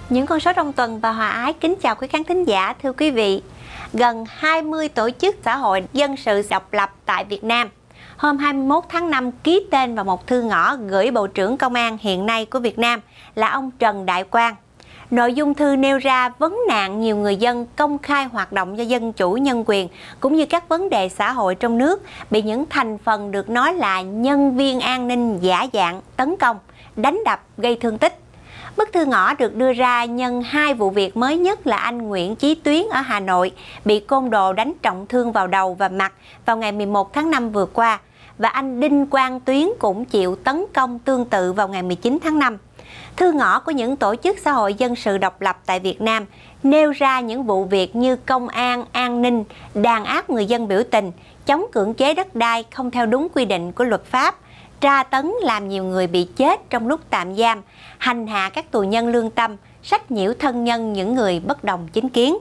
Những con số trong tuần và Hòa Ái kính chào quý khán thính giả. Thưa quý vị, gần 20 tổ chức xã hội dân sự độc lập tại Việt Nam hôm 21 tháng 5 ký tên vào một thư ngõ gửi Bộ trưởng Công an hiện nay của Việt Nam là ông Trần Đại Quang. Nội dung thư nêu ra vấn nạn nhiều người dân công khai hoạt động cho dân chủ nhân quyền cũng như các vấn đề xã hội trong nước bị những thành phần được nói là nhân viên an ninh giả dạng tấn công, đánh đập, gây thương tích. Bức thư ngõ được đưa ra nhân hai vụ việc mới nhất là anh Nguyễn Chí Tuyến ở Hà Nội bị côn đồ đánh trọng thương vào đầu và mặt vào ngày 11 tháng 5 vừa qua và anh Đinh Quang Tuyến cũng chịu tấn công tương tự vào ngày 19 tháng 5. Thư ngõ của những tổ chức xã hội dân sự độc lập tại Việt Nam nêu ra những vụ việc như công an, an ninh, đàn áp người dân biểu tình, chống cưỡng chế đất đai không theo đúng quy định của luật pháp, tra tấn làm nhiều người bị chết trong lúc tạm giam, hành hạ các tù nhân lương tâm, sách nhiễu thân nhân những người bất đồng chính kiến.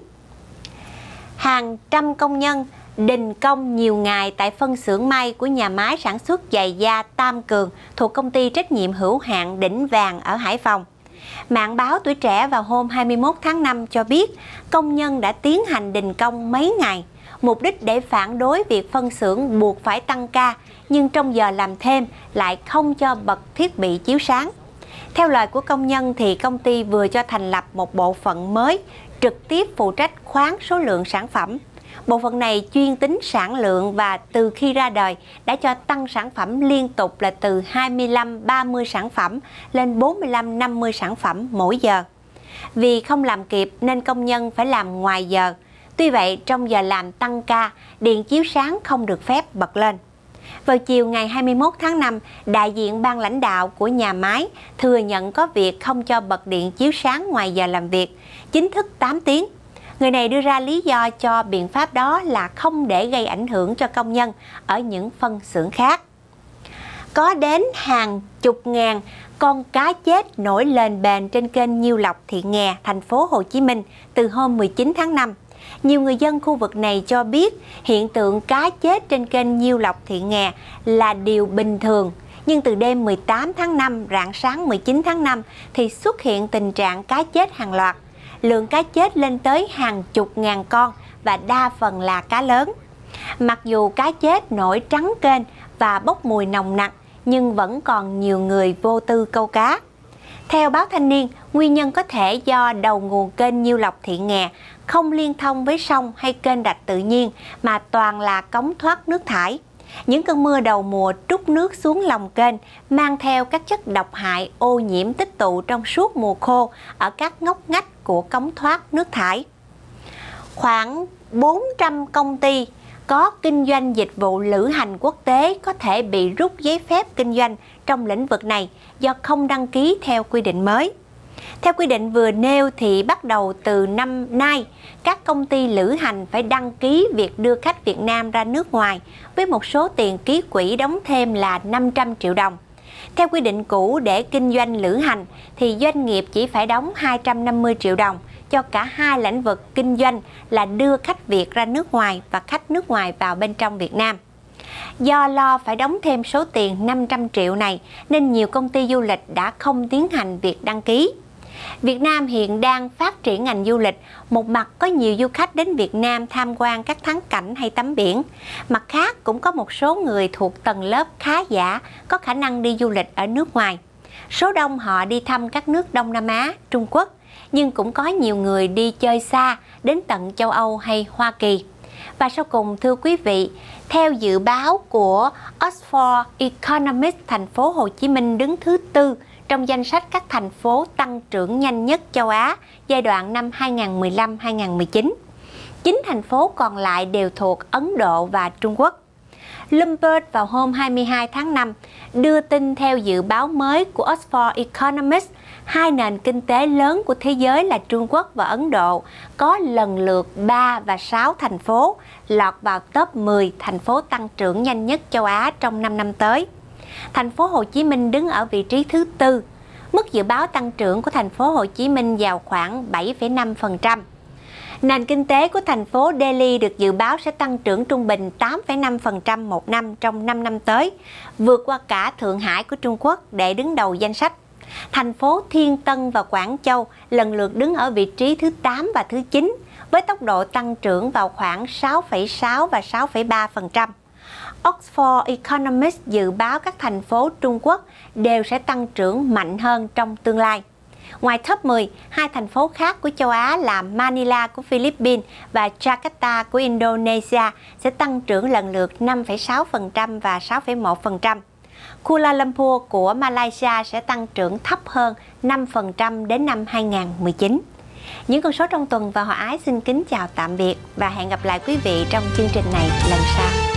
Hàng trăm công nhân đình công nhiều ngày tại phân xưởng may của nhà máy sản xuất giày da Tam Cường thuộc công ty trách nhiệm hữu hạn Đỉnh Vàng ở Hải Phòng. Mạng báo Tuổi Trẻ vào hôm 21 tháng 5 cho biết công nhân đã tiến hành đình công mấy ngày, mục đích để phản đối việc phân xưởng buộc phải tăng ca nhưng trong giờ làm thêm lại không cho bật thiết bị chiếu sáng. Theo lời của công nhân thì công ty vừa cho thành lập một bộ phận mới trực tiếp phụ trách khoán số lượng sản phẩm. Bộ phận này chuyên tính sản lượng và từ khi ra đời đã cho tăng sản phẩm liên tục là từ 25-30 sản phẩm lên 45-50 sản phẩm mỗi giờ. Vì không làm kịp nên công nhân phải làm ngoài giờ. Tuy vậy, trong giờ làm tăng ca, điện chiếu sáng không được phép bật lên. Vào chiều ngày 21 tháng 5, đại diện ban lãnh đạo của nhà máy thừa nhận có việc không cho bật điện chiếu sáng ngoài giờ làm việc, chính thức 8 tiếng. Người này đưa ra lý do cho biện pháp đó là không để gây ảnh hưởng cho công nhân ở những phân xưởng khác. Có đến hàng chục ngàn con cá chết nổi lên bền trên kênh Nhiêu Lộc Thị Nghè, thành phố Hồ Chí Minh từ hôm 19 tháng 5. Nhiều người dân khu vực này cho biết hiện tượng cá chết trên kênh Nhiêu Lộc Thị Nghè là điều bình thường. Nhưng từ đêm 18 tháng 5, rạng sáng 19 tháng 5 thì xuất hiện tình trạng cá chết hàng loạt. Lượng cá chết lên tới hàng chục ngàn con và đa phần là cá lớn. Mặc dù cá chết nổi trắng kênh và bốc mùi nồng nặc nhưng vẫn còn nhiều người vô tư câu cá. Theo báo Thanh niên, nguyên nhân có thể do đầu nguồn kênh Nhiêu Lộc Thị Nghè không liên thông với sông hay kênh rạch tự nhiên mà toàn là cống thoát nước thải. Những cơn mưa đầu mùa trút nước xuống lòng kênh mang theo các chất độc hại ô nhiễm tích tụ trong suốt mùa khô ở các ngóc ngách của cống thoát nước thải. Khoảng 400 công ty có kinh doanh dịch vụ lữ hành quốc tế có thể bị rút giấy phép kinh doanh trong lĩnh vực này do không đăng ký theo quy định mới. Theo quy định vừa nêu thì bắt đầu từ năm nay, các công ty lữ hành phải đăng ký việc đưa khách Việt Nam ra nước ngoài với một số tiền ký quỹ đóng thêm là 500 triệu đồng. Theo quy định cũ để kinh doanh lữ hành thì doanh nghiệp chỉ phải đóng 250 triệu đồng cho cả hai lĩnh vực kinh doanh là đưa khách Việt ra nước ngoài và khách nước ngoài vào bên trong Việt Nam. Do lo phải đóng thêm số tiền 500 triệu này nên nhiều công ty du lịch đã không tiến hành việc đăng ký. Việt Nam hiện đang phát triển ngành du lịch, một mặt có nhiều du khách đến Việt Nam tham quan các thắng cảnh hay tắm biển, mặt khác cũng có một số người thuộc tầng lớp khá giả có khả năng đi du lịch ở nước ngoài. Số đông họ đi thăm các nước Đông Nam Á, Trung Quốc, nhưng cũng có nhiều người đi chơi xa đến tận châu Âu hay Hoa Kỳ. Và sau cùng thưa quý vị, theo dự báo của Oxford Economics, thành phố Hồ Chí Minh đứng thứ 4 trong danh sách các thành phố tăng trưởng nhanh nhất châu Á giai đoạn năm 2015-2019. 9 thành phố còn lại đều thuộc Ấn Độ và Trung Quốc. Bloomberg vào hôm 22 tháng 5 đưa tin theo dự báo mới của Oxford Economics, hai nền kinh tế lớn của thế giới là Trung Quốc và Ấn Độ có lần lượt 3 và 6 thành phố lọt vào top 10 thành phố tăng trưởng nhanh nhất châu Á trong 5 năm tới. Thành phố Hồ Chí Minh đứng ở vị trí thứ 4. Mức dự báo tăng trưởng của thành phố Hồ Chí Minh vào khoảng 7,5%. Nền kinh tế của thành phố Delhi được dự báo sẽ tăng trưởng trung bình 8,5% một năm trong 5 năm tới, vượt qua cả Thượng Hải của Trung Quốc để đứng đầu danh sách. Thành phố Thiên Tân và Quảng Châu lần lượt đứng ở vị trí thứ 8 và thứ 9, với tốc độ tăng trưởng vào khoảng 6,6 và 6,3%. Oxford Economics dự báo các thành phố Trung Quốc đều sẽ tăng trưởng mạnh hơn trong tương lai. Ngoài top 10, hai thành phố khác của châu Á là Manila của Philippines và Jakarta của Indonesia sẽ tăng trưởng lần lượt 5,6% và 6,1%. Kuala Lumpur của Malaysia sẽ tăng trưởng thấp hơn 5% đến năm 2019. Những con số trong tuần và Hòa Ái xin kính chào tạm biệt và hẹn gặp lại quý vị trong chương trình này lần sau.